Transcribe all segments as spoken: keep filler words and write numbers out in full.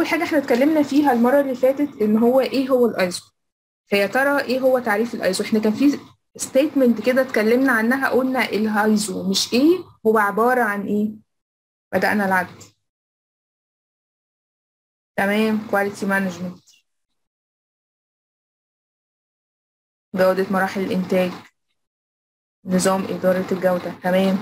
حاجه احنا اتكلمنا فيها المره اللي فاتت ان هو ايه هو الايزو. فيا ترى ايه هو تعريف الايزو؟ احنا كان في ستيتمنت كده اتكلمنا عنها، قلنا الايزو مش ايه هو، عباره عن ايه. بدأنا العد. تمام. كواليتي مانجمنت، جودة مراحل الإنتاج، نظام إدارة الجودة. تمام.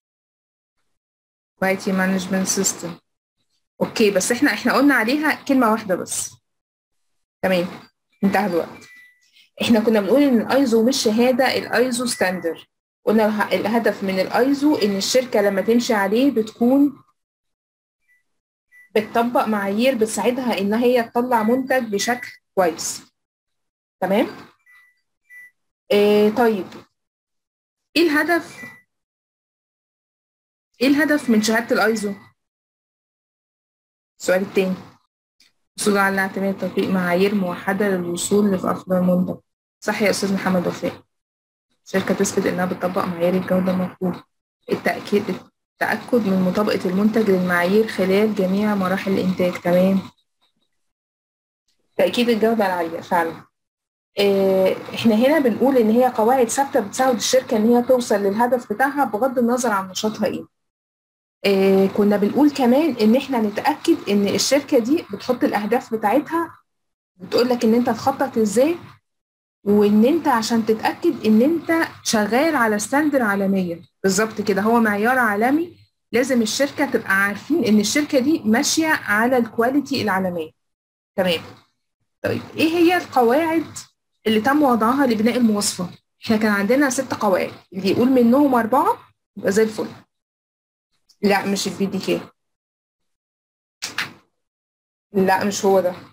كواليتي مانجمنت سيستم. أوكي، بس إحنا إحنا قلنا عليها كلمة واحدة بس. تمام. انتهى الوقت. إحنا كنا بنقول إن الأيزو مش شهادة، الأيزو ستاندر. قلنا اله- الهدف من الأيزو إن الشركة لما تمشي عليه بتكون بتطبق معايير بتساعدها إن هي تطلع منتج بشكل كويس. تمام. إيه طيب، إيه الهدف ايه الهدف من شهادة الايزو؟ السؤال التاني. الحصول على اعتماد تطبيق معايير موحدة للوصول لأفضل منتج. صح يا أستاذ محمد وفاء. شركة تثبت إنها بتطبق معايير الجودة المطلوبة. التأكيد التأكد من مطابقة المنتج للمعايير خلال جميع مراحل الإنتاج. تمام. تأكيد الجودة العالية فعلا. إيه، احنا هنا بنقول إن هي قواعد ثابتة بتساعد الشركة إن هي توصل للهدف بتاعها بغض النظر عن نشاطها إيه. إيه، كنا بنقول كمان ان احنا نتاكد ان الشركه دي بتحط الاهداف بتاعتها، بتقول لك ان انت تخطط ازاي، وان انت عشان تتاكد ان انت شغال على ستاندر عالميه. بالظبط كده، هو معيار عالمي. لازم الشركه تبقى عارفين ان الشركه دي ماشيه على الكواليتي العالميه. تمام. طيب ايه هي القواعد اللي تم وضعها لبناء المواصفه؟ احنا كان عندنا ست قواعد، اللي يقول منهم اربعه يبقى زي الفل. لا مش البي دي كي. لا مش هو ده.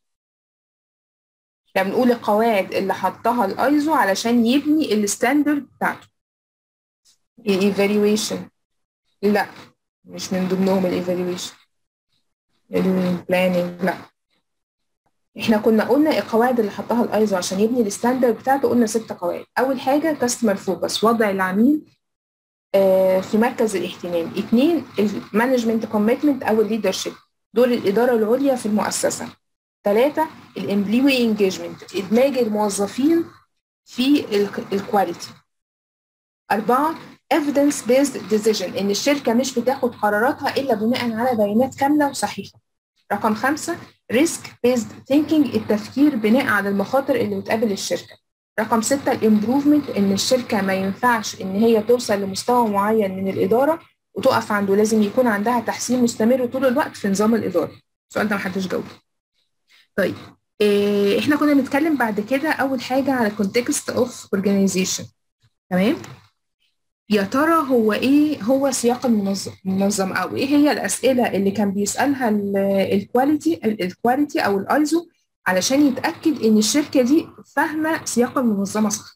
احنا بنقول القواعد اللي حطها الايزو علشان يبني الستاندرد بتاعته. الايفالويشن. لا مش من ضمنهم الايفالويشن. البلاننج لا. احنا كنا قلنا القواعد اللي حطها الايزو عشان يبني الستاندرد بتاعته، قلنا ست قواعد. اول حاجه كاستمر فوكس، وضع العميل آه في مركز الاهتمام. اثنين المانجمنت كوميتمنت او الليدرشيب، دور الاداره العليا في المؤسسه. ثلاثه الامبلوي انجيجمنت، ادماج الموظفين في الكواليتي. أربعة evidence based decision، إن الشركة مش بتاخد قراراتها إلا بناء على بيانات كاملة وصحيحة. رقم خمسة risk based thinking، التفكير بناء على المخاطر اللي بتقابل الشركة. رقم ستة الامبروفمنت، إن الشركة ما ينفعش إن هي توصل لمستوى معين من الإدارة وتقف عنده، لازم يكون عندها تحسين مستمر طول الوقت في نظام الإدارة. السؤال ده محدش جاوبه. طيب إيه، إحنا كنا بنتكلم بعد كده أول حاجة على context of organization. تمام. يا ترى هو ايه هو سياق المنظم المنظم او ايه هي الاسئله اللي كان بيسالها الكواليتي الكواليتي او الايزو علشان يتاكد ان الشركه دي فاهمه سياق المنظمه صح؟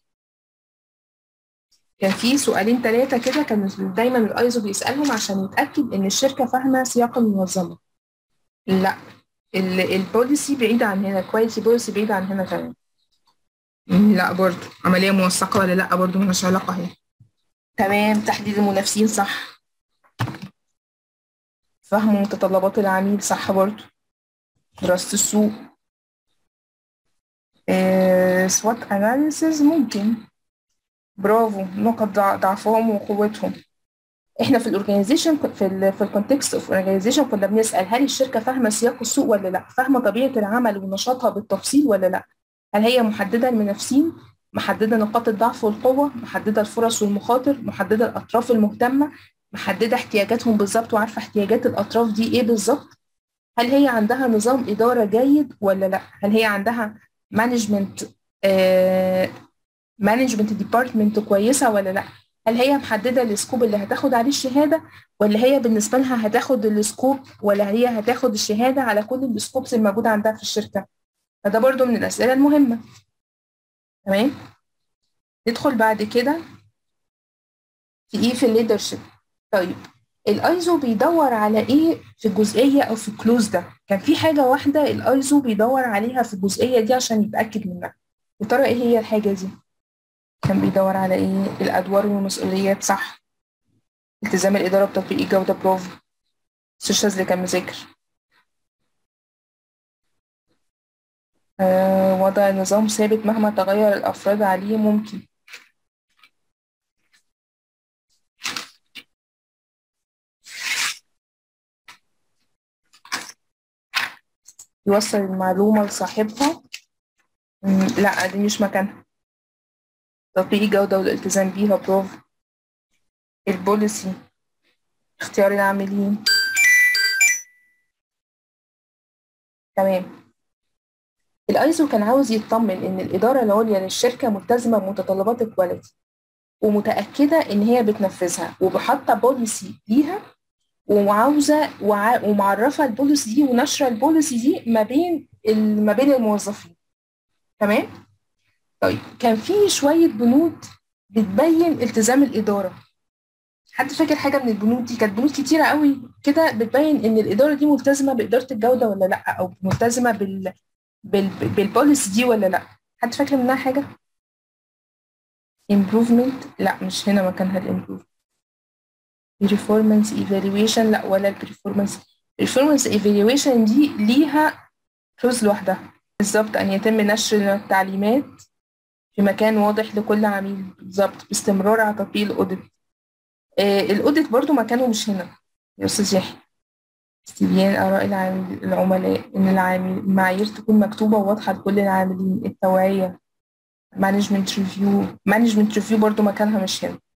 كان في سؤالين ثلاثه كده كان دايما الايزو بيسالهم عشان يتاكد ان الشركه فاهمه سياق المنظمه. لا، البوليسي بعيده عن هنا، الكواليتي بوليسي بعيده عن هنا كمان. لا برضو عمليه موثقه ولا لا، برضو ملهاش علاقه هنا. تمام. تحديد المنافسين صح. فهم متطلبات العميل صح برضو. دراسة السوق. آه، سوات اناليسز ممكن. برافو، نقط ضع- ضعفهم وقوتهم. احنا في الاورجانيزيشن في ال في الكونتكست اوف اورجانيزيشن كنا بنسال هل الشركه فاهمه سياق السوق ولا لا، فاهمه طبيعه العمل ونشاطها بالتفصيل ولا لا، هل هي محدده المنافسين، محدده نقاط الضعف والقوه، محدده الفرص والمخاطر، محدده الاطراف المهتمه، محدده احتياجاتهم بالظبط وعارفه احتياجات الاطراف دي ايه بالظبط، هل هي عندها نظام إدارة جيد ولا لا، هل هي عندها مانجمنت مانجمنت ديبارتمنت كويسة ولا لا، هل هي محددة السكوب اللي هتاخد عليه الشهادة، ولا هي بالنسبة لها هتاخد السكوب، ولا هي هتاخد الشهادة على كل السكوبس الموجودة عندها في الشركة. فده برضو من الأسئلة المهمة. تمام. ندخل بعد كده في ايه في الليدرشيب. طيب الايزو بيدور على ايه في الجزئيه او في الكلوز ده؟ كان في حاجه واحده الايزو بيدور عليها في الجزئيه دي عشان يتاكد منها. يا ترى ايه هي الحاجه دي؟ كان بيدور على ايه؟ الادوار والمسؤوليات صح. التزام الاداره بتطبيق الجوده برافو. الشاذلي كان مذاكر. آه وضع النظام ثابت مهما تغير الأفراد عليه، ممكن. يوصل المعلومة لصاحبها. مم، لا دي مش مكانها. تطبيق الجودة والالتزام بيها، برافو. البوليسي، اختيار العاملين. تمام. الايزو كان عاوز يطمن ان الاداره العليا للشركه ملتزمه بمتطلبات الكواليتي ومتاكده ان هي بتنفذها وبحاطه بوليسي ليها، وعاوزه وع- ومعرفه البوليسي دي ونشره البوليسي دي ما بين ال- ما بين الموظفين. تمام. طيب كان في شويه بنود بتبين التزام الاداره. حد فاكر حاجه من البنود دي؟ كانت بنود كتيره قوي كده بتبين ان الاداره دي ملتزمه باداره الجوده ولا لا، او ملتزمه بال بال بالبوليسي دي ولا لا. حد فاكر منها حاجه؟ improvement، لا مش هنا مكانها الامبروف. performance evaluation، لا ولا البرفورمانس. performance evaluation دي ليها كلوز لوحدها. بالظبط، ان يتم نشر التعليمات في مكان واضح لكل عميل، بالظبط، باستمرار على تطبيق الاوديت. آه الاوديت برضو مكانه مش هنا يا استاذ يحيى. استبيان اراء العامل العملاء، ان العامل المعايير تكون مكتوبه وواضحه لكل العاملين. التوعيه، مانجمنت ريفيو. مانجمنت ريفيو برضو مكانها مش هنا.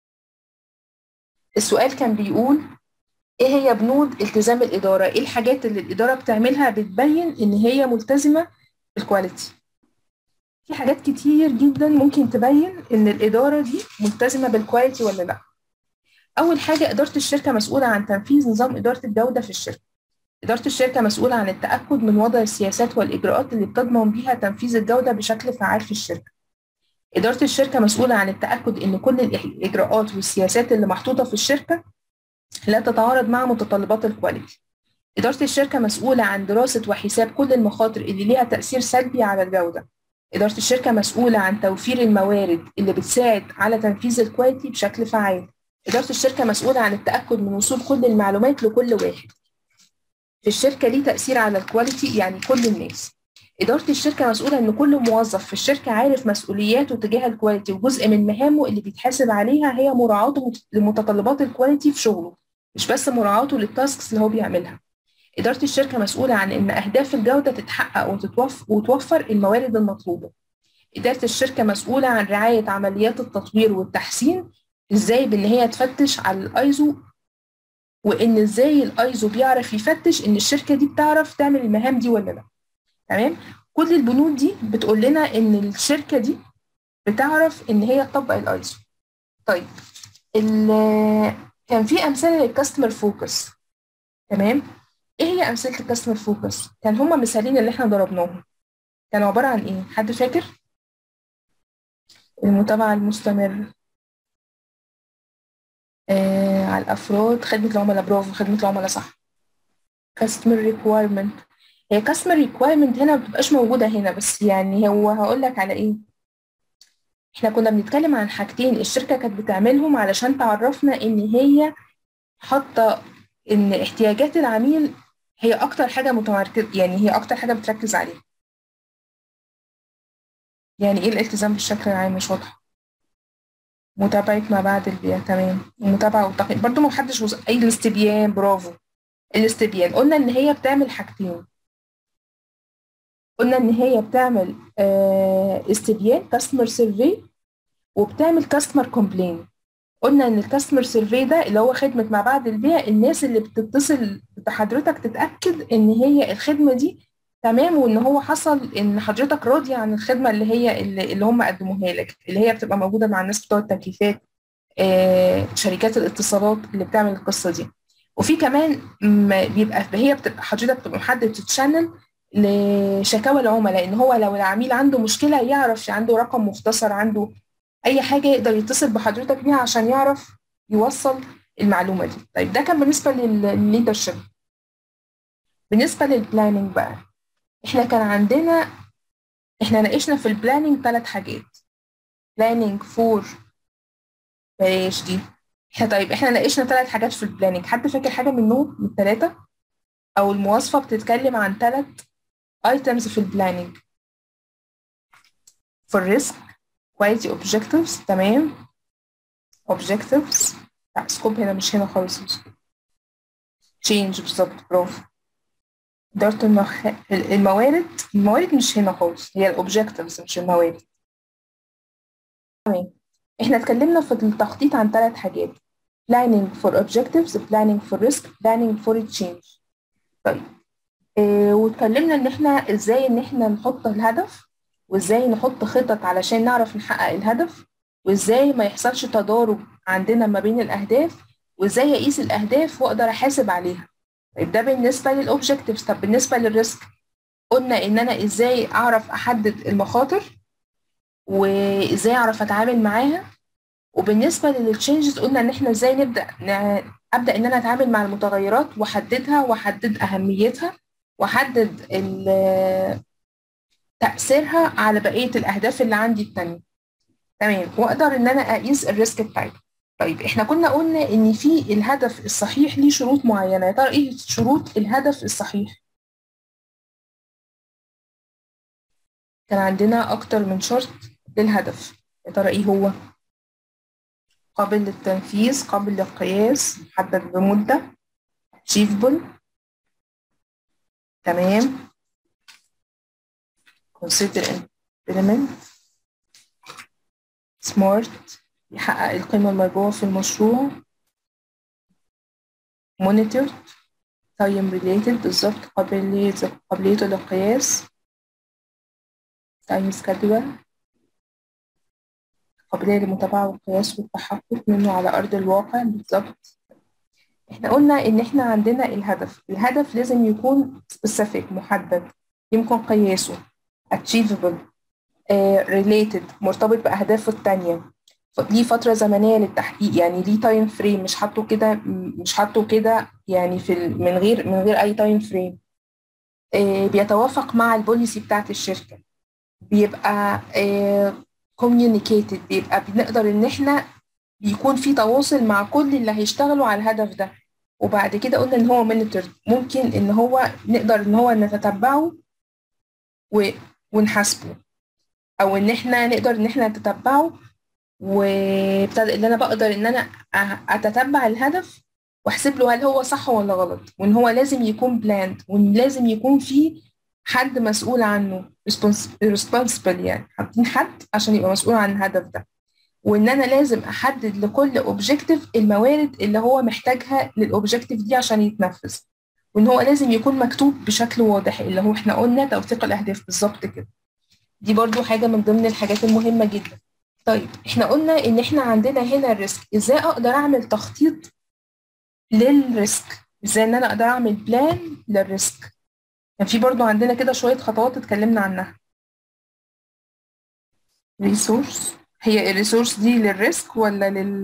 السؤال كان بيقول ايه هي بنود التزام الاداره؟ ايه الحاجات اللي الاداره بتعملها بتبين ان هي ملتزمه بالكواليتي؟ في حاجات كتير جدا ممكن تبين ان الاداره دي ملتزمه بالكواليتي ولا لا. اول حاجه، اداره الشركه مسؤوله عن تنفيذ نظام اداره الجوده في الشركه. اداره الشركه مسؤوله عن التاكد من وضع السياسات والاجراءات اللي بتضمن بيها تنفيذ الجوده بشكل فعال في الشركه. اداره الشركه مسؤوله عن التاكد ان كل الاجراءات والسياسات اللي محطوطه في الشركه لا تتعارض مع متطلبات الكواليتي. إدارة الشركة مسؤولة عن دراسة وحساب كل المخاطر اللي ليها تأثير سلبي على الجودة. إدارة الشركة مسؤولة عن توفير الموارد اللي بتساعد على تنفيذ الكواليتي بشكل فعال. إدارة الشركة مسؤولة عن التأكد من وصول كل المعلومات لكل واحد في الشركة ليه تأثير على الكواليتي، يعني كل الناس. إدارة الشركة مسؤولة إن كل موظف في الشركة عارف مسؤولياته تجاه الكواليتي، وجزء من مهامه اللي بيتحاسب عليها هي مراعاته لمتطلبات الكواليتي في شغله، مش بس مراعاته للتاسكس اللي هو بيعملها. إدارة الشركة مسؤولة عن إن أهداف الجودة تتحقق وتتوف وتوفر الموارد المطلوبة. إدارة الشركة مسؤولة عن رعاية عمليات التطوير والتحسين، إزاي بإن هي تفتش على الأيزو، وإن إزاي الأيزو بيعرف يفتش إن الشركة دي بتعرف تعمل المهام دي ولا لا. تمام. كل البنود دي بتقول لنا إن الشركة دي بتعرف إن هي تطبق الأيزو. طيب كان في أمثلة للكاستمر فوكس. تمام. ايه هي امثله الكاستمر فوكس؟ كان هما مثالين اللي احنا ضربناهم كانوا عباره عن ايه؟ حد فاكر؟ المتابعه المستمره آه على الافراد، خدمه العملاء، برافو، خدمه العملاء صح. كاستمر ريكويرمنت، هي كاستمر ريكويرمنت هنا ما بتبقاش موجوده هنا، بس يعني هو هقول لك على ايه. احنا كنا بنتكلم عن حاجتين الشركه كانت بتعملهم علشان تعرفنا ان هي حاطه ان احتياجات العميل هي اكتر حاجه متمركز، يعني هي اكتر حاجه بتركز عليها. يعني ايه الالتزام بالشكل العام؟ مش واضحه. متابعة ما بعد البيع، تمام. المتابعة والتقييم برضو ما حدش وص... أي الاستبيان، برافو. الاستبيان قلنا إن هي بتعمل حاجتين. قلنا إن هي بتعمل آه استبيان كاستمر سيرفي، وبتعمل كاستمر كومبلين. قلنا إن الكاستمر سيرفي ده اللي هو خدمة ما بعد البيع، الناس اللي بتتصل بحضرتك تتأكد إن هي الخدمة دي تمام، وإن هو حصل إن حضرتك راضية عن الخدمة اللي هي اللي, اللي هم قدموها لك، اللي هي بتبقى موجودة مع الناس بتوع التكييفات، آه، شركات الاتصالات اللي بتعمل القصه دي. وفي كمان م- بيبقى هي بتبقى حضرتك بتبقى محدد تشانل لشكاوى العملاء، ان هو لو العميل عنده مشكله يعرف، عنده رقم مختصر، عنده اي حاجه يقدر يتصل بحضرتك بيها عشان يعرف يوصل المعلومه دي. طيب ده كان بالنسبه للليدرشيب. بالنسبه للبلاننج بقى، احنا كان عندنا احنا ناقشنا في البلاننج ثلاث حاجات. بلاننج فور، بلاش دي. احنا طيب احنا ناقشنا ثلاث حاجات في البلاننج، حد فاكر حاجه منهم من الثلاثه؟ او المواصفه بتتكلم عن ثلاث ايتمز في البلاننج. for risk quality objectives. تمام. objectives لا سكوب هنا مش هنا خالص. change بالظبط برافو. إدارة المخ... الموارد الموارد مش هنا خالص، هي الأوبجكتيفز مش الموارد. تمام. احنا اتكلمنا في التخطيط عن ثلاث حاجات: planning for objectives، planning for risk، planning for change. طيب اه واتكلمنا ان احنا ازاي ان احنا نحط الهدف، وازاي نحط خطط علشان نعرف نحقق الهدف، وازاي ما يحصلش تضارب عندنا ما بين الأهداف، وازاي اقيس الأهداف واقدر احاسب عليها. طيب ده بالنسبة للأوبجكتيفز. طب بالنسبة للريسك قلنا ان انا ازاي اعرف احدد المخاطر وازاي اعرف اتعامل معاها. وبالنسبه للتشينجز قلنا ان احنا ازاي نبدا ن... ابدا ان انا اتعامل مع المتغيرات واحددها واحدد اهميتها واحدد ال... تاثيرها على بقيه الاهداف اللي عندي التانية. تمام. واقدر ان انا اقيس الريسك بتاعتي. طيب احنا كنا قلنا ان في الهدف الصحيح ليه شروط معينه. يا ترى ايه شروط الهدف الصحيح؟ كان عندنا اكتر من شرط للهدف. يا ترى ايه هو؟ قابل للتنفيذ، قابل للقياس، محدد بمدة، achievable. تمام. consider implement، smart، يحقق القيمة المرجوة في المشروع، monitor، time related بالظبط، قابلية قابليته للقياس، time schedule، قابلية للمتابعة والقياس والتحقق منه على أرض الواقع بالظبط. احنا قلنا ان احنا عندنا الهدف الهدف لازم يكون specific محدد، يمكن قياسه، achievable، uh, related مرتبط بأهدافه التانية، ليه فترة زمنية للتحقيق، يعني ليه تايم فريم، مش حاطه كده مش حاطه كده يعني في ال... من غير من غير أي تايم فريم. uh, بيتوافق مع البوليسي بتاعت الشركة، بيبقى uh, communicated، بيبقى بنقدر ان احنا بيكون في تواصل مع كل اللي هيشتغلوا على الهدف ده. وبعد كده قلنا ان هو مونيتور، ممكن ان هو نقدر ان هو نتتبعه و... ونحاسبه، او ان احنا نقدر ان احنا نتتبعه وابتدى اللي انا بقدر ان انا اتتبع الهدف واحسب له هل هو صح ولا غلط، وان هو لازم يكون بلاند، وان لازم يكون في حد مسؤول عنه responsible، يعني حاطين حد عشان يبقى مسؤول عن الهدف ده، وان انا لازم احدد لكل اوبجكتيف الموارد اللي هو محتاجها للاوبجكتيف دي عشان يتنفذ، وان هو لازم يكون مكتوب بشكل واضح اللي هو احنا قلنا توثيق الاهداف بالظبط كده. دي برضو حاجة من ضمن الحاجات المهمة جدا. طيب احنا قلنا ان احنا عندنا هنا الريسك، ازاي اقدر اعمل تخطيط للريسك، ازاي ان انا اقدر اعمل بلان للريسك. كان يعني في برضو عندنا كده شوية خطوات اتكلمنا عنها. ريسورس، هي الريسورس دي للريسك ولا لل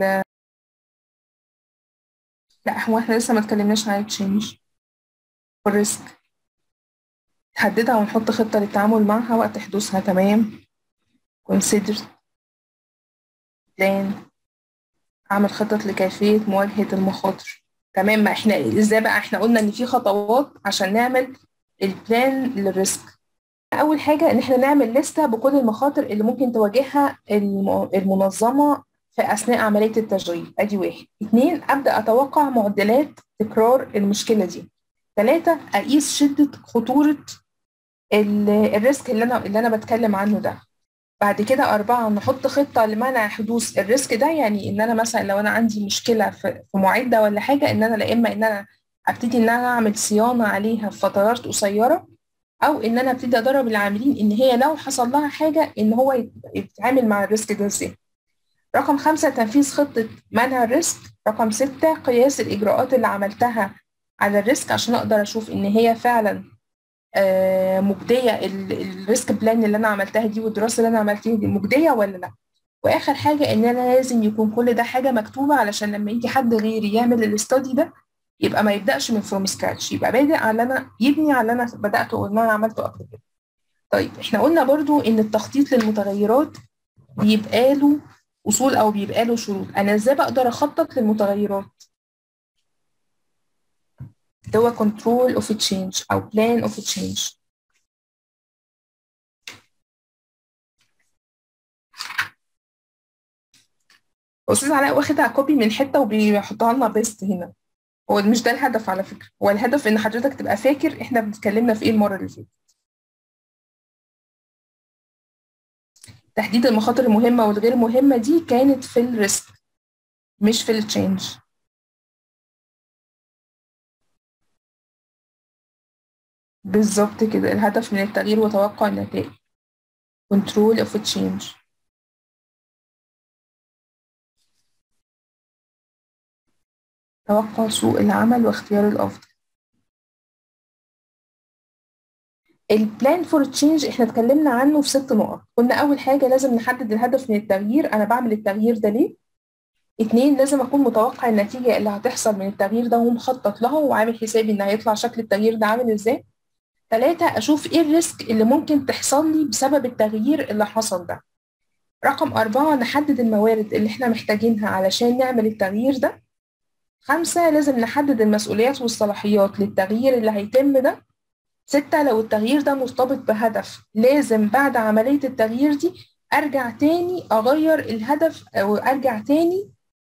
لا هو احنا لسه ما اتكلمناش عن التشينج والريسك. نحددها ونحط خطة للتعامل معها وقت حدوثها. تمام. consider، plan، اعمل خطط لكيفية مواجهة المخاطر. تمام. ما احنا ازاي بقى؟ احنا قلنا ان في خطوات عشان نعمل البلان للريسك. اول حاجة ان احنا نعمل لستة بكل المخاطر اللي ممكن تواجهها المنظمة في اثناء عملية التشغيل. ادي واحد. اتنين، ابدأ اتوقع معدلات تكرار المشكلة دي. ثلاثة، اقيس شدة خطورة الريسك اللي انا اللي انا بتكلم عنه ده. بعد كده أربعة، نحط خطة لمنع حدوث الريسك ده، يعني إن أنا مثلا لو أنا عندي مشكلة في معدة ولا حاجة، إن أنا لا إما إن أنا أبتدي إن أنا أعمل صيانة عليها في فترات قصيرة، أو إن أنا أبتدي أدرب العاملين إن هي لو حصل لها حاجة إن هو يتعامل مع الريسك ده إزاي. رقم خمسة، تنفيذ خطة منع الريسك. رقم ستة، قياس الإجراءات اللي عملتها على الريسك عشان أقدر أشوف إن هي فعلا آه مجديه، الريسك بلان اللي انا عملتها دي والدراسه اللي انا عملتها دي مجديه ولا لا. واخر حاجه ان انا لازم يكون كل ده حاجه مكتوبه علشان لما يجي حد غيري يعمل الاستادي ده يبقى ما يبداش من فروم سكراتش، يبقى بادئ على انا يبني على اللي انا بداته واللي انا عملته قبل كده. طيب احنا قلنا برضو ان التخطيط للمتغيرات بيبقى له اصول او بيبقى له شروط. انا ازاي بقدر اخطط للمتغيرات؟ ده هو كنترول اوف تشينج او بلان اوف تشينج. استاذ علاء واخدها كوبي من حته وبيحطها لنا بيست هنا. هو مش ده الهدف على فكره، هو الهدف ان حضرتك تبقى فاكر احنا بنتكلمنا في ايه المره اللي فاتت. تحديد المخاطر المهمه والغير مهمه دي كانت في الريسك مش في التشينج. بالظبط كده، الهدف من التغيير وتوقع النتائج. control of change. توقع سوء العمل واختيار الافضل. البلان فور تشينج احنا اتكلمنا عنه في ست نقط. قلنا اول حاجه لازم نحدد الهدف من التغيير، انا بعمل التغيير ده ليه. اتنين، لازم اكون متوقع النتيجه اللي هتحصل من التغيير ده ومخطط لها وعامل حسابي ان هيطلع شكل التغيير ده عامل ازاي. تلاتة، اشوف ايه الريسك اللي ممكن تحصل لي بسبب التغيير اللي حصل ده. رقم أربعة، نحدد الموارد اللي احنا محتاجينها علشان نعمل التغيير ده. خمسة، لازم نحدد المسؤوليات والصلاحيات للتغيير اللي هيتم ده. ستة، لو التغيير ده مرتبط بهدف لازم بعد عملية التغيير دي أرجع تاني أغير الهدف، أو أرجع تاني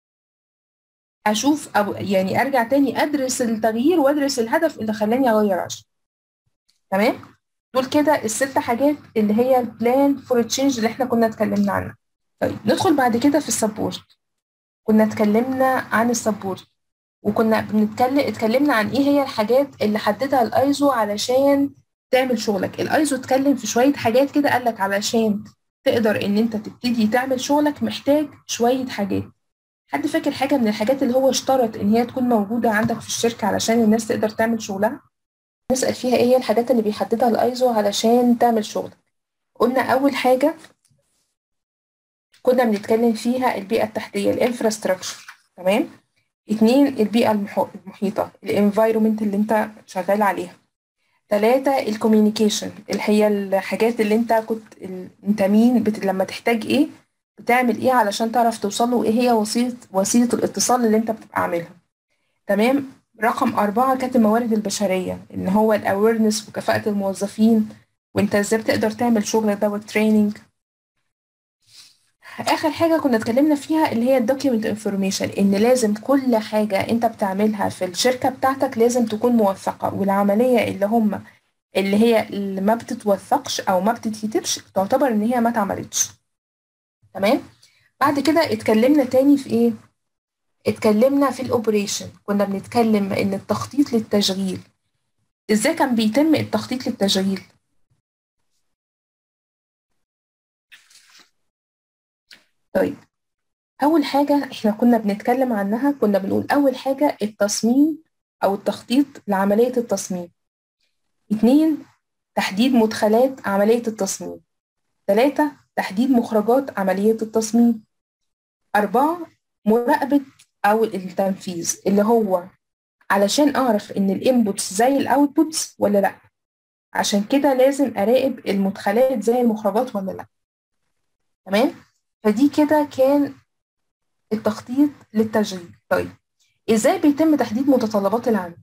أشوف، أو يعني أرجع تاني أدرس التغيير وأدرس الهدف اللي خلاني أغير عشان. تمام؟ دول كده الست حاجات اللي هي البلان فور تشينج اللي احنا كنا اتكلمنا عنها. طيب ندخل بعد كده في السبورت. كنا اتكلمنا عن السبورت وكنا بنتكلم اتكلمنا عن ايه هي الحاجات اللي حددها الايزو علشان تعمل شغلك. الايزو اتكلم في شويه حاجات كده، قال لك علشان تقدر ان انت تبتدي تعمل شغلك محتاج شويه حاجات. حد فاكر حاجه من الحاجات اللي هو اشترط ان هي تكون موجوده عندك في الشركه علشان الناس تقدر تعمل شغلها؟ نسال فيها ايه هي الحاجات اللي بيحددها الايزو علشان تعمل شغلك. قلنا اول حاجه كنا بنتكلم فيها البيئه التحتيه، الانفراستراكشر. تمام. اتنين، البيئة المحو- المحيطة، الانفايرومنت اللي انت شغال عليها. تلاتة، الكوميونيكيشن اللي هي الحاجات اللي انت كنت ال- انت مين بت... لما تحتاج ايه بتعمل ايه علشان تعرف توصل له، ايه هي وسيلة وسيلة الاتصال اللي انت بتبقى عاملها. تمام. رقم أربعة كانت الموارد البشرية، ان هو الاويرنس وكفاءة الموظفين وانت ازاي بتقدر تعمل شغل ده والتريننج. اخر حاجه كنا اتكلمنا فيها اللي هي الدوكيومنت انفورميشن، ان لازم كل حاجه انت بتعملها في الشركه بتاعتك لازم تكون موثقه، والعمليه اللي هم اللي هي اللي ما بتتوثقش او ما بتتكتبش تعتبر ان هي ما اتعملتش. تمام. بعد كده اتكلمنا تاني في ايه؟ اتكلمنا في الاوبريشن. كنا بنتكلم ان التخطيط للتشغيل، ازاي كان بيتم التخطيط للتشغيل. طيب، أول حاجة إحنا كنا بنتكلم عنها كنا بنقول أول حاجة التصميم أو التخطيط لعملية التصميم. اتنين، تحديد مدخلات عملية التصميم. تلاتة، تحديد مخرجات عملية التصميم. أربعة، مراقبة أو التنفيذ، اللي هو علشان أعرف إن الإنبوتس زي الأوتبوتس ولا لأ، عشان كده لازم أراقب المدخلات زي المخرجات ولا لأ. تمام. فدي كده كان التخطيط للتشغيل. طيب، ازاي بيتم تحديد متطلبات العميل؟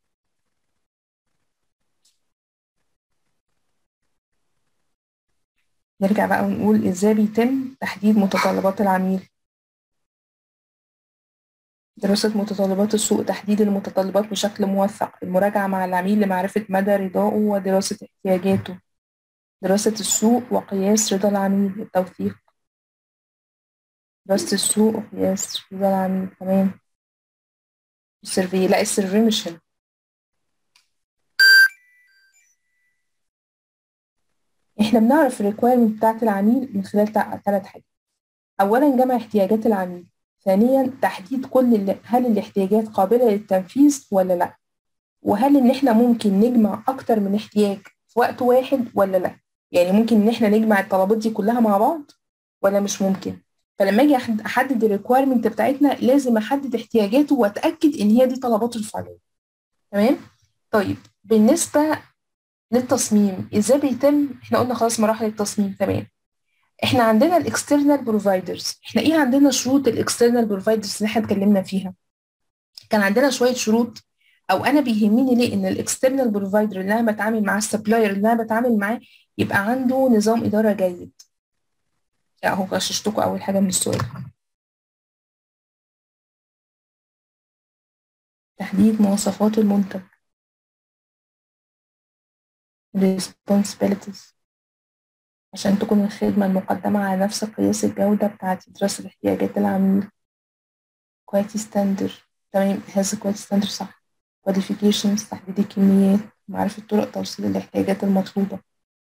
نرجع بقى ونقول ازاي بيتم تحديد متطلبات العميل. دراسة متطلبات السوق، تحديد المتطلبات بشكل موثق، المراجعة مع العميل لمعرفة مدى رضائه ودراسة احتياجاته. دراسة السوق وقياس رضا العميل، التوثيق. دراسة السوق وقياس رضا العميل. تمام. السيرفي، لا السيرفي مش هنا. احنا بنعرف الريكويرمنت بتاعت العميل من خلال ثلاث حاجات. اولا جمع احتياجات العميل. ثانيا تحديد كل اللي هل الاحتياجات قابلة للتنفيذ ولا لا، وهل ان احنا ممكن نجمع اكتر من احتياج في وقت واحد ولا لا. يعني ممكن ان احنا نجمع الطلبات دي كلها مع بعض ولا مش ممكن. فلما اجي أحد- احدد الريكويرمنت بتاعتنا لازم احدد احتياجاته واتاكد ان هي دي طلباته الفعليه. تمام. طيب، بالنسبه للتصميم ازاي بيتم؟ احنا قلنا خلاص مراحل التصميم. تمام. احنا عندنا الاكسترنال بروفايدرز. احنا ايه عندنا شروط الاكسترنال بروفايدرز اللي احنا اتكلمنا فيها؟ كان عندنا شويه شروط، او انا بيهمني ليه ان الاكسترنال بروفايدر اللي انا بتعامل معاه، السبلاير اللي انا بتعامل معاه، يبقى عنده نظام اداره جيد. اهو غششتكم اول حاجه من السؤال. تحديد مواصفات المنتج responsibilities عشان تكون الخدمة المقدمة على نفس قياس الجودة بتاعة دراسة احتياجات العميل. quality standard تمام، has a quality standard صح. qualifications تحديد الكميات، معرفة طرق توصيل الاحتياجات المطلوبة.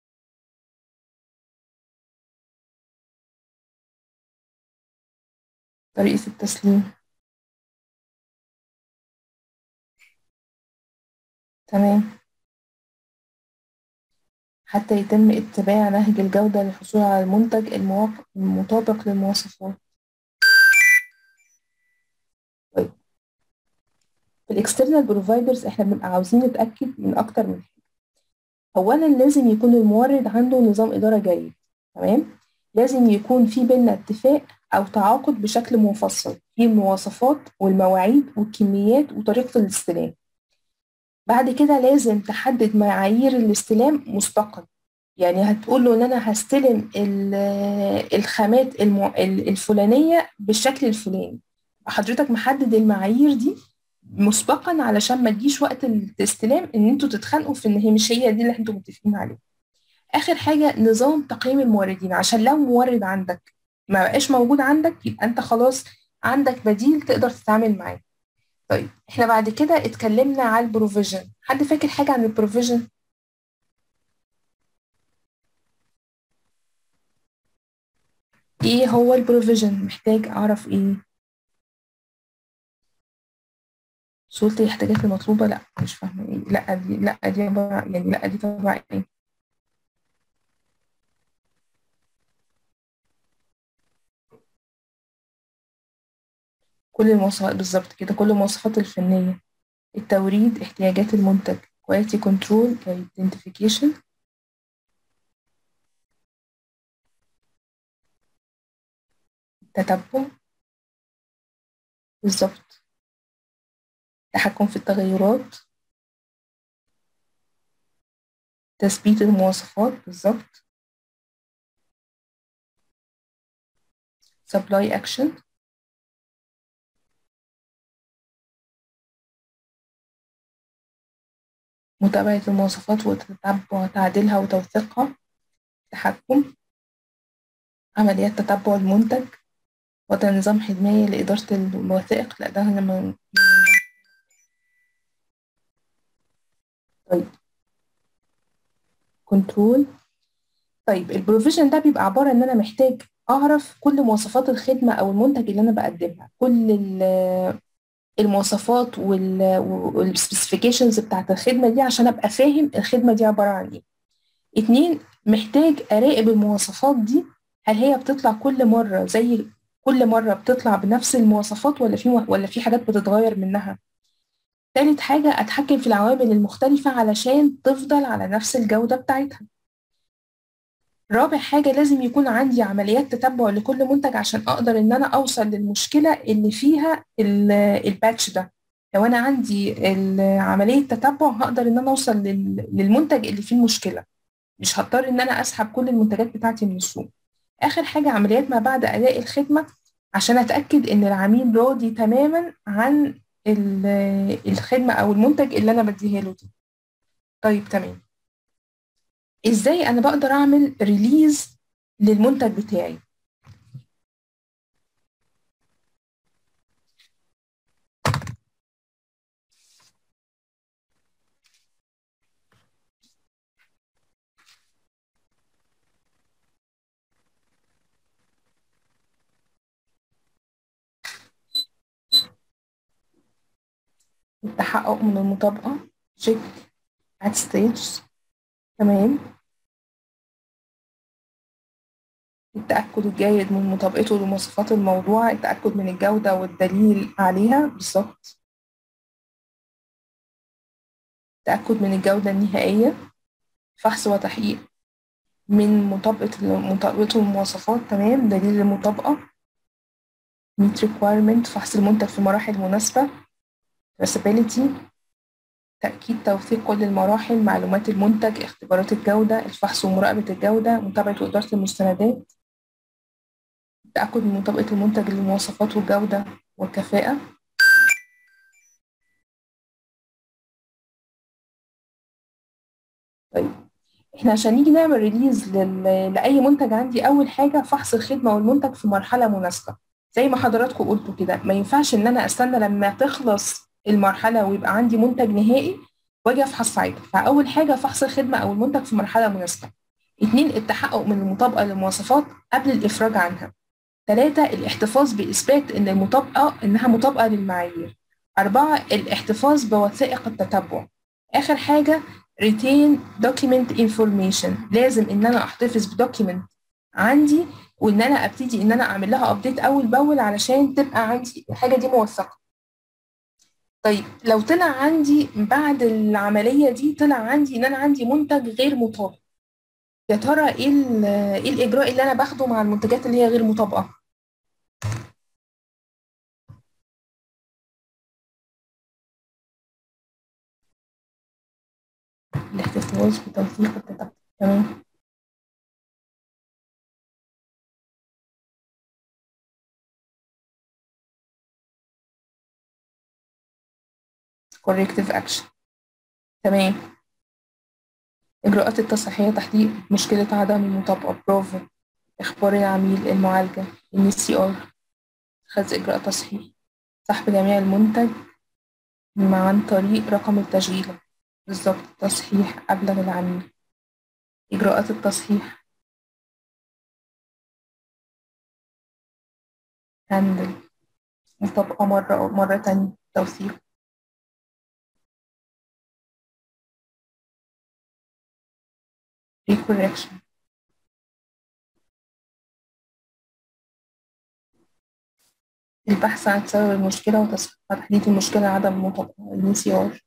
طريقة التسليم تمام، حتى يتم اتباع نهج الجودة للحصول على المنتج المواق- المطابق للمواصفات. طيب في الاكسترنال بروفايدرز احنا بنبقى عاوزين نتأكد من أكتر من حاجة. أولا لازم يكون المورد عنده نظام إدارة جيد، تمام. لازم يكون في بيننا اتفاق أو تعاقد بشكل مفصل في المواصفات والمواعيد والكميات وطريقة الاستلام. بعد كده لازم تحدد معايير الاستلام مسبقا، يعني هتقول له ان انا هستلم ال- الخامات الم- الفلانيه بالشكل الفلاني، حضرتك محدد المعايير دي مسبقا علشان ما تجيش وقت الاستلام ان انتوا تتخانقوا في ان هي مش هي دي اللي انتوا متفقين عليها. اخر حاجه نظام تقييم الموردين، عشان لو مورد عندك ما بقاش موجود عندك يبقى انت خلاص عندك بديل تقدر تتعامل معاه. طيب احنا بعد كده اتكلمنا على البروفيجن، حد فاكر حاجه عن البروفيجن؟ ايه هو البروفيجن؟ محتاج اعرف ايه؟ صورة الاحتياجات المطلوبة؟ لا مش فاهمة ايه، لا دي لا دي عبارة عن- يعني لا دي تبع ايه؟ كل المواصفات بالظبط كده، كل المواصفات الفنية. التوريد، احتياجات المنتج، quality control، identification، تتبع بالظبط، تحكم في التغيرات، تثبيت المواصفات بالظبط، supply action، متابعة المواصفات وتتبع تعديلها وتوثيقها، تحكم، عمليات تتبع المنتج، وضع نظام حماية لإدارة الوثائق. لا ده لما. طيب كنترول. طيب البروفيجن ده بيبقى عبارة ان انا محتاج اعرف كل مواصفات الخدمة او المنتج اللي انا بقدمها، كل ال- المواصفات والسبيسيفيكيشنز بتاعت الخدمة دي عشان ابقى فاهم الخدمة دي عبارة عن ايه. اتنين، محتاج اراقب المواصفات دي، هل هي بتطلع كل مرة زي كل مرة بتطلع بنفس المواصفات ولا في ولا في حاجات بتتغير منها. تالت حاجة اتحكم في العوامل المختلفة علشان تفضل على نفس الجودة بتاعتها. رابع حاجة لازم يكون عندي عمليات تتبع لكل منتج عشان أقدر إن أنا أوصل للمشكلة اللي فيها ال- الباتش ده. لو أنا عندي ال- عملية تتبع هقدر إن أنا أوصل لل- للمنتج اللي فيه المشكلة، مش هضطر إن أنا أسحب كل المنتجات بتاعتي من السوق. آخر حاجة عمليات ما بعد أداء الخدمة عشان أتأكد إن العميل راضي تماما عن ال- الخدمة أو المنتج اللي أنا بديها له دي. طيب تمام، إزاي أنا بقدر أعمل ريليز للمنتج بتاعي؟ التحقق من المطابقة، check at stage، تمام. التأكد الجيد من مطابقته لمواصفات الموضوع، التأكد من الجودة والدليل عليها بالظبط، التأكد من الجودة النهائية، فحص وتحقيق من مطابقة مطابقته للمواصفات، تمام، دليل المطابقة، meet requirement، فحص المنتج في مراحل مناسبة، traceability، تأكيد توثيق كل المراحل، معلومات المنتج، اختبارات الجودة، الفحص ومراقبة الجودة، متابعة وإدارة المستندات، التأكد من مطابقة المنتج للمواصفات والجودة والكفاءة. احنا عشان نيجي نعمل ريليز لل... لاي منتج عندي، اول حاجه فحص الخدمه والمنتج في مرحله مناسبه. زي ما حضراتكم قلتوا كده، ما ينفعش ان انا استنى لما تخلص المرحله ويبقى عندي منتج نهائي واجي افحص ساعتها. فاول حاجه فحص الخدمه او المنتج في مرحله مناسبه. اتنين، التحقق من المطابقه للمواصفات قبل الافراج عنها. ثلاثة، الاحتفاظ بإثبات إن المطابقة إنها مطابقة للمعايير. أربعة، الاحتفاظ بوثائق التتبع. آخر حاجة retain document information. لازم إن أنا أحتفظ بدوكيمنت عندي، وإن أنا أبتدي إن أنا أعمل لها أبديت أول بأول علشان تبقى عندي الحاجة دي موثقة. طيب لو طلع عندي بعد العملية دي طلع عندي إن أنا عندي منتج غير مطابق، يا ترى إيه ال- إيه الإجراء اللي أنا باخده مع المنتجات اللي هي غير مطابقة؟ الاحتفاظ بتوثيق التتبع. تمام. corrective action. تمام. إجراءات التصحيحية، تحقيق مشكلة عدم المطابقة. برافو. إخبار العميل، المعالجة، ال سي آر، خذ إجراء تصحيح، سحب جميع المنتج مع عن طريق رقم التشغيل. بالظبط، تصحيح، أبلغ العميل. إجراءات التصحيح، هندل، مطابقة مرة أو مرة تانية، توثيق. recorrection، البحث عن سبب المشكلة وتصحيح تحديد المشكلة عدم المطابقة. ال سي آر.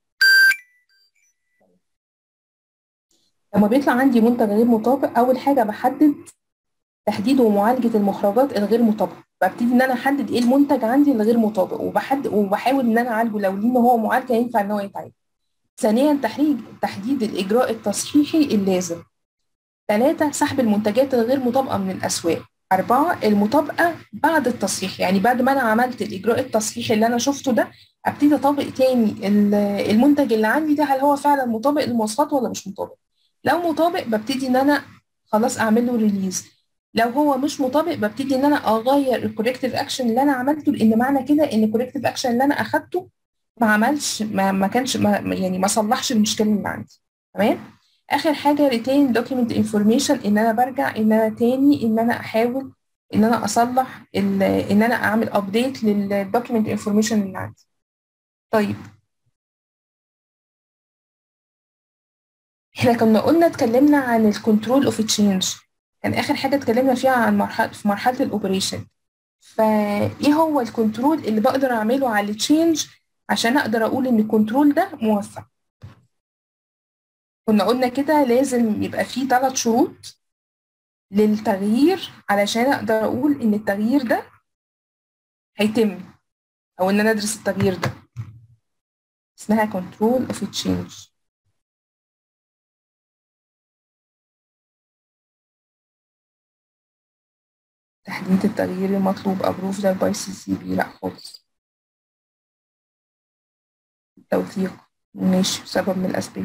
لما بيطلع عندي منتج غير مطابق، أول حاجة بحدد تحديد ومعالجة المخرجات الغير مطابقة. ببتدي إن أنا أحدد إيه المنتج عندي الغير مطابق، وبحدد وبحاول إن أنا أعالجه لو ليه إن هو معالجة ينفع إن هو يتعالج. ثانيا، تحديد تحديد الإجراء التصحيحي اللازم. ثلاثة، سحب المنتجات الغير مطابقة من الأسواق. أربعة، المطابقة بعد التصحيح، يعني بعد ما أنا عملت الإجراء التصحيحي اللي أنا شفته ده، أبتدي أطبق تاني ال- المنتج اللي عندي ده، هل هو فعلا مطابق للمواصفات ولا مش مطابق. لو مطابق ببتدي إن أنا خلاص أعمل له ريليز. لو هو مش مطابق ببتدي إن أنا أغير الكوريكتيف أكشن اللي أنا عملته، لأن معنى كده إن الكوريكتيف أكشن اللي أنا أخدته ما عملش ما, ما كانش ما يعني ما صلحش المشكلة اللي عندي. تمام. اخر حاجه retain document information، ان انا برجع ان انا تاني ان انا احاول ان انا اصلح ال- ان انا اعمل ابديت للدوكيمنت انفورميشن اللي عندي. طيب احنا كنا قلنا اتكلمنا عن الكنترول اوف تشينج، كان اخر حاجه اتكلمنا فيها عن مرحله في مرحله الاوبريشن. فايه هو الكنترول اللي بقدر اعمله على التشينج عشان اقدر اقول ان الكنترول ده موفق؟ كنا قلنا كده لازم يبقى فيه ثلاث شروط للتغيير علشان اقدر اقول ان التغيير ده هيتم، او ان انا ادرس التغيير ده. اسمها control of change. تحديد التغيير المطلوب approved by سي سي بي، لا خالص. توثيق، ماشي، سبب من الاسباب.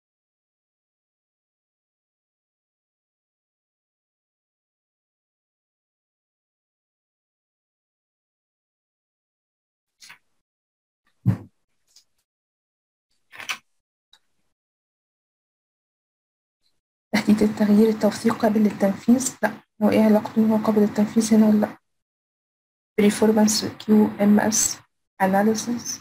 تحديد التغيير، التوثيق قابل للتنفيذ، لا. هو ايه علاقته هو قابل للتنفيذ هنا ولا لا؟ performance كيو ام اس analysis.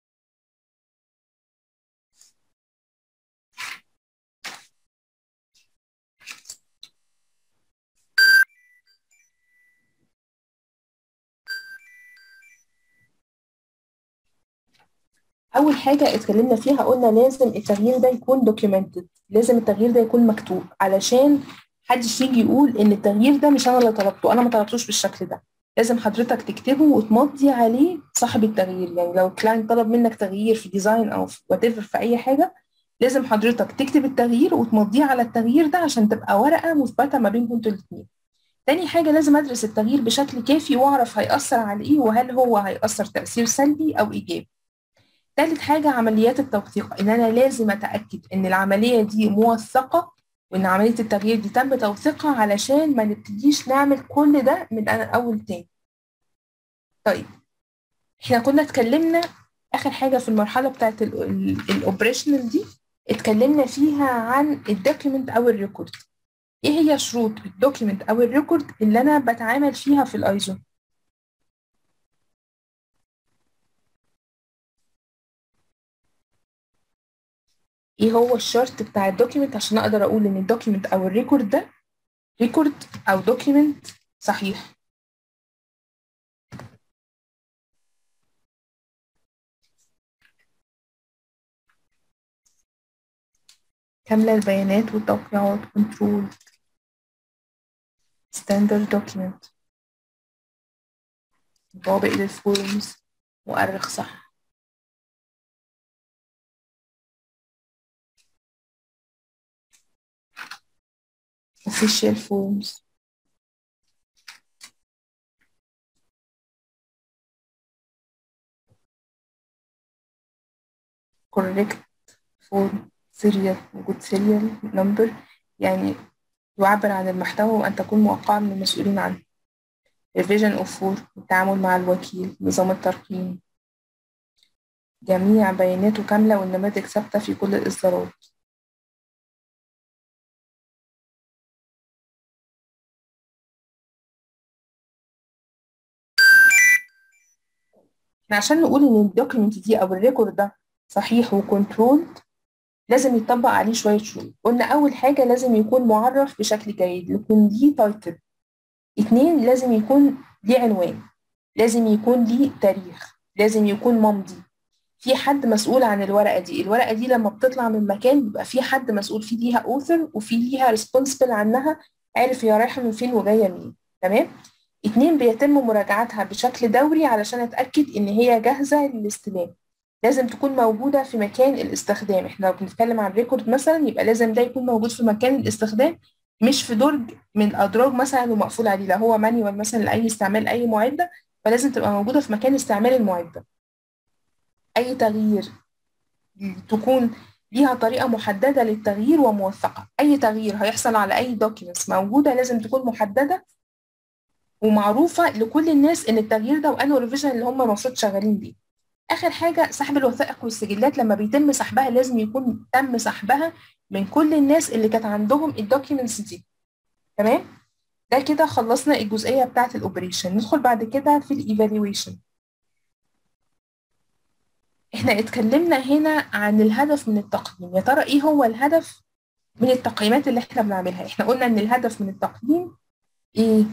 اول حاجه اتكلمنا فيها قلنا لازم التغيير ده يكون documented، لازم التغيير ده يكون مكتوب علشان محدش يجي يقول ان التغيير ده مش انا اللي طلبته، انا ما طلبتوش بالشكل ده. لازم حضرتك تكتبه وتمضي عليه صاحب التغيير. يعني لو الكلاينت طلب منك تغيير في ديزاين او في وات ايفر في اي حاجه، لازم حضرتك تكتب التغيير وتمضيه على التغيير ده عشان تبقى ورقه مثبته ما بينكم انتوا الاثنين. تاني حاجه، لازم ادرس التغيير بشكل كافي واعرف هيأثر على ايه، وهل هو هيأثر تأثير سلبي او ايجابي. تالت حاجة، عمليات التوثيق، إن أنا لازم أتأكد إن العملية دي موثقة وإن عملية التغيير دي تم توثيقها علشان ما نبتديش نعمل كل ده من أول تاني. طيب احنا كنا اتكلمنا آخر حاجة في المرحلة بتاعت الأوبريشنال دي، اتكلمنا فيها عن الدوكيمنت أو الريكورد. ايه هي شروط الدوكيمنت أو الريكورد اللي أنا بتعامل فيها في الأيزو؟ ايه هو الشرط بتاع الدوكيمنت عشان اقدر اقول ان الدوكيمنت او الريكورد ده ريكورد او دوكيمنت صحيح؟ كاملة البيانات والتوقيعات، كنترول، ستاندرد دوكيمنت، مطابق للفورمز، مؤرخ صح. official forms، correct form، serial، وجود serial number يعني يعبر عن المحتوى وأن تكون موقعة من المسؤولين عنه. revision of form، التعامل مع الوكيل، نظام الترقيم، جميع بياناته كاملة والنماذج ثابتة في كل الإصدارات. احنا عشان نقول ان الدوكيمنت دي او الريكورد ده صحيح وكنترولد لازم يطبق عليه شويه شروط. قلنا اول حاجه لازم يكون معرف بشكل جيد، يكون ليه تايتل. اتنين لازم يكون ليه عنوان، لازم يكون ليه تاريخ، لازم يكون ممضي، في حد مسؤول عن الورقه دي. الورقه دي لما بتطلع من مكان بيبقى في حد مسؤول، في ليها اوثر وفي ليها ريسبونسبل عنها، عارف هي رايحه من فين وجايه منين. تمام. اتنين بيتم مراجعتها بشكل دوري علشان اتاكد ان هي جاهزه للاستلام. لازم تكون موجوده في مكان الاستخدام. احنا لو بنتكلم عن ريكورد مثلا يبقى لازم ده يكون موجود في مكان الاستخدام، مش في درج من الادراج مثلا ومقفول عليه. لو هو مانيوال مثلا لاي استعمال اي معده فلازم تبقى موجوده في مكان استعمال المعده. اي تغيير تكون ليها طريقه محدده للتغيير وموثقه. اي تغيير هيحصل على اي دوكيومنتس موجوده لازم تكون محدده ومعروفه لكل الناس ان التغيير ده وانه ريفيجن اللي هم المفروض شغالين بيه. اخر حاجه سحب الوثائق والسجلات، لما بيتم سحبها لازم يكون تم سحبها من كل الناس اللي كانت عندهم الدوكيومنتس دي. تمام. ده كده خلصنا الجزئيه بتاعه الاوبريشن. ندخل بعد كده في الايفالويشن. احنا اتكلمنا هنا عن الهدف من التقييم. يا ترى ايه هو الهدف من التقييمات اللي احنا بنعملها؟ احنا قلنا ان الهدف من التقييم ايه؟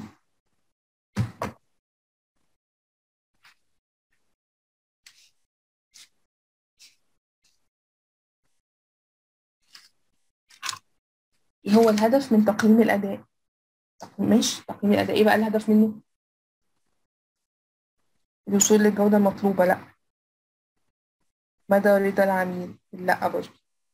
ايه هو الهدف من تقييم الاداء؟ ماشي، تقييم الاداء ايه بقى الهدف منه؟ الوصول للجوده المطلوبه؟ لا. مدى رضا العميل؟ لا برضه.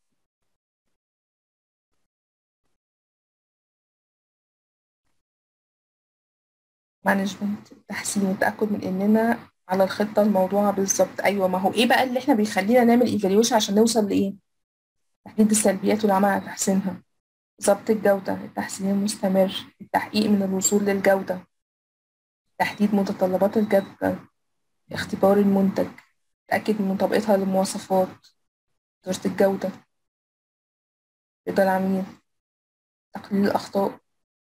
مانجمنت، تحسين وتاكد من اننا على الخطه الموضوعه بالظبط. ايوه، ما هو ايه بقى اللي احنا بيخلينا نعمل ايفالويشن عشان نوصل لايه؟ تحديد السلبيات والعمل على تحسينها، ضبط الجوده، التحسين المستمر، التحقيق من الوصول للجوده، تحديد متطلبات الجوده، اختبار المنتج، تأكد من مطابقتها للمواصفات، إدارة الجودة، رضا العميل، تقليل الأخطاء.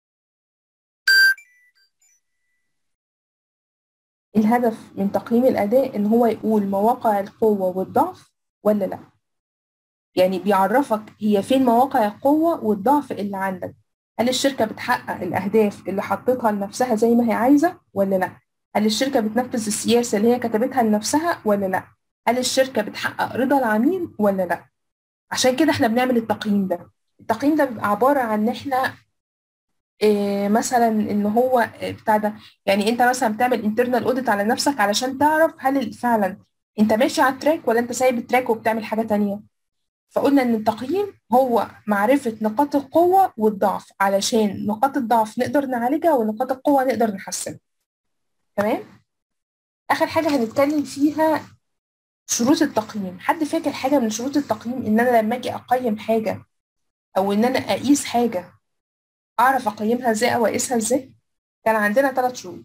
الهدف من تقييم الأداء إن هو يقول مواقع القوة والضعف ولا لأ. يعني بيعرفك هي فين مواقع القوة والضعف اللي عندك. هل الشركة بتحقق الأهداف اللي حطتها لنفسها زي ما هي عايزة ولا لأ؟ هل الشركة بتنفذ السياسة اللي هي كتبتها لنفسها ولا لأ؟ هل الشركة بتحقق رضا العميل ولا لأ؟ عشان كده احنا بنعمل التقييم ده. التقييم ده بيبقى عبارة عن ان احنا إيه مثلا ان هو إيه بتاع ده. يعني انت مثلا بتعمل انترنال اوديت على نفسك علشان تعرف هل فعلا انت ماشي على التراك ولا انت سايب التراك وبتعمل حاجة تانية. فقلنا ان التقييم هو معرفة نقاط القوة والضعف علشان نقاط الضعف نقدر نعالجها ونقاط القوة نقدر نحسنها. تمام. اخر حاجة هنتكلم فيها شروط التقييم. حد فاكر حاجة من شروط التقييم ان انا لما اجي اقيم حاجة او ان انا اقيس حاجه اعرف اقيمها ازاي او اقيسها ازاي؟ كان عندنا ثلاث شروط.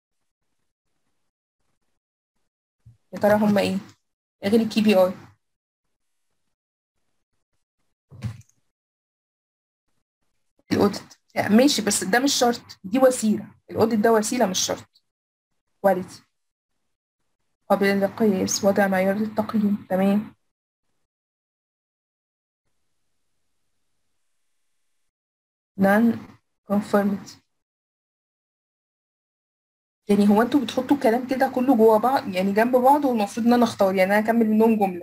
يا ترى هم ايه غير الكي بي اي؟ الاوديت ماشي، بس ده مش شرط، دي وسيله، الاوديت ده وسيله مش شرط. كواليتي، قابل للقياس، وضع معيار للتقييم، تمام. نون كونفورميتي، يعني هو انتوا بتحطوا الكلام كده كله جوه بعض يعني جنب بعض، والمفروض ان انا اختار يعني انا اكمل منهم جمله؟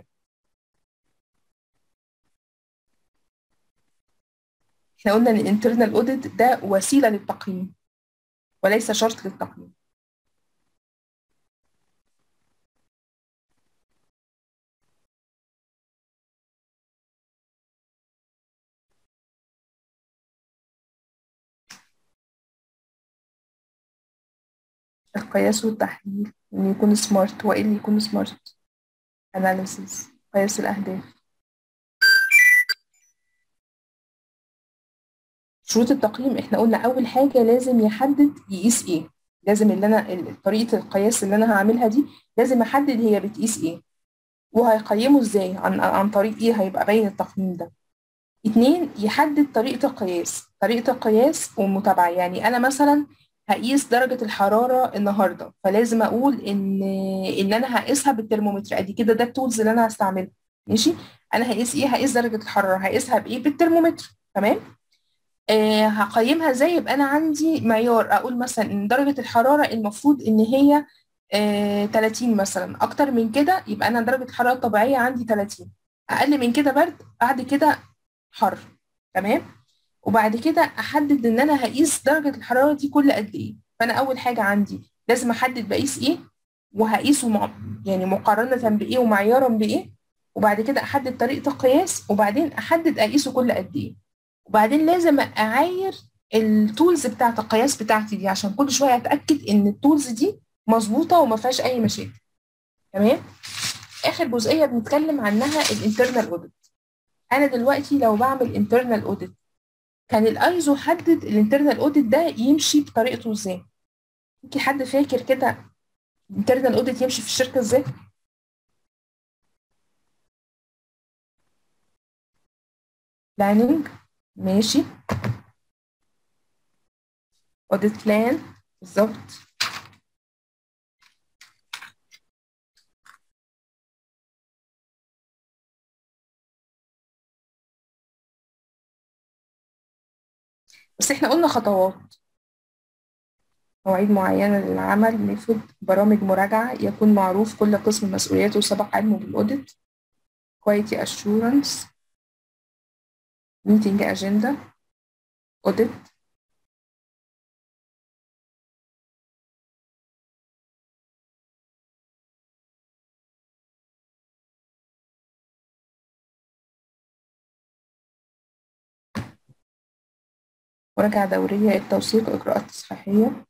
احنا قلنا ان الانترنال اوديت ده وسيله للتقييم وليس شرط للتقييم. القياس والتحليل، ان يكون سمارت، وايه اللي يكون سمارت؟ اناليسيس، قياس الاهداف. شروط التقييم احنا قلنا اول حاجه لازم يحدد يقيس ايه، لازم اللي انا ال- طريقه القياس اللي انا هعملها دي لازم احدد هي بتقيس ايه، وهيقيمه ازاي، عن عن طريق ايه هيبقى باين التقييم ده. اتنين، يحدد طريقة القياس، طريقة القياس والمتابعة. يعني أنا مثلا هقيس درجة الحرارة النهاردة، فلازم أقول إن إن أنا هقيسها بالترمومتر، أدي كده ده التولز اللي أنا هستعملها. ماشي، أنا هقيس إيه؟ هقيس درجة الحرارة، هقيسها بإيه؟ بالترمومتر، تمام. آه هقيمها إزاي؟ يبقى أنا عندي معيار، أقول مثلا إن درجة الحرارة المفروض إن هي آه ثلاثين مثلا، أكتر من كده يبقى أنا درجة الحرارة الطبيعية عندي ثلاثين، أقل من كده برد، بعد كده حر، تمام. وبعد كده احدد ان انا هقيس درجه الحراره دي كل قد ايه. فانا اول حاجه عندي لازم احدد بقيس ايه، وهقيسه مع يعني مقارنه بايه ومعيارا بايه. وبعد كده احدد طريقه القياس، وبعدين احدد اقيسه كل قد ايه. وبعدين لازم اعاير التولز بتاعه القياس بتاعتي دي، عشان كل شويه اتاكد ان التولز دي مظبوطه وما فيهاش اي مشاكل، تمام. اخر جزئيه بنتكلم عنها الانترنال اوديت. انا دلوقتي لو بعمل انترنال اوديت، كان الايزو حدد الانترنال اوديت ده يمشي بطريقته ازاي؟ في حد فاكر كده الانترنال اوديت يمشي في الشركه ازاي؟ بلاننج، ماشي. اوديت بلان، بالظبط. بس احنا قلنا خطوات: مواعيد معينه للعمل، ميثود، برامج مراجعه، يكون معروف كل قسم مسؤولياته وسبق علمه بالاوديت، كواليتي اشورنس، ميتنج اجنده، اوديت. مراجعه دوريه، التوثيق، اجراءات تصحيحيه.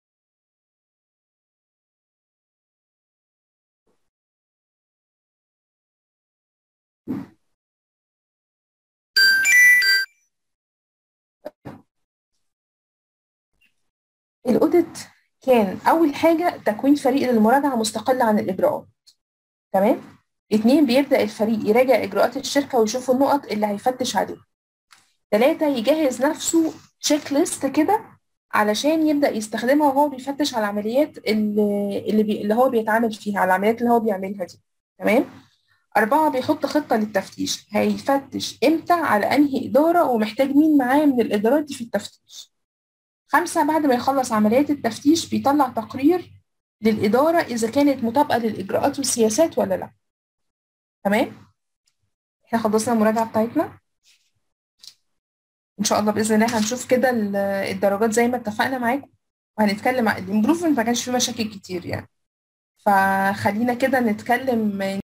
الاوديت كان اول حاجه تكوين فريق للمراجعه مستقل عن الاجراءات، تمام. اتنين، بيبدأ الفريق يراجع إجراءات الشركة ويشوف النقط اللي هيفتش عليها. تلاتة، يجهز نفسه تشيك ليست كده علشان يبدأ يستخدمها وهو بيفتش على العمليات اللي اللي, بي... اللي هو بيتعامل فيها، على العمليات اللي هو بيعملها دي، تمام. أربعة، بيحط خطة للتفتيش، هيفتش إمتى، على أنهي إدارة، ومحتاج مين معاه من الإدارات دي في التفتيش. خمسة، بعد ما يخلص عمليات التفتيش بيطلع تقرير للإدارة إذا كانت مطابقة للإجراءات والسياسات ولا لا، تمام. احنا خلصنا المراجعة بتاعتنا. ان شاء الله باذن الله هنشوف كده ال- الدرجات زي ما اتفقنا معاكم، وهنتكلم عن الامبروفمنت. ما كانش فيه مشاكل كتير يعني، فخلينا كده نتكلم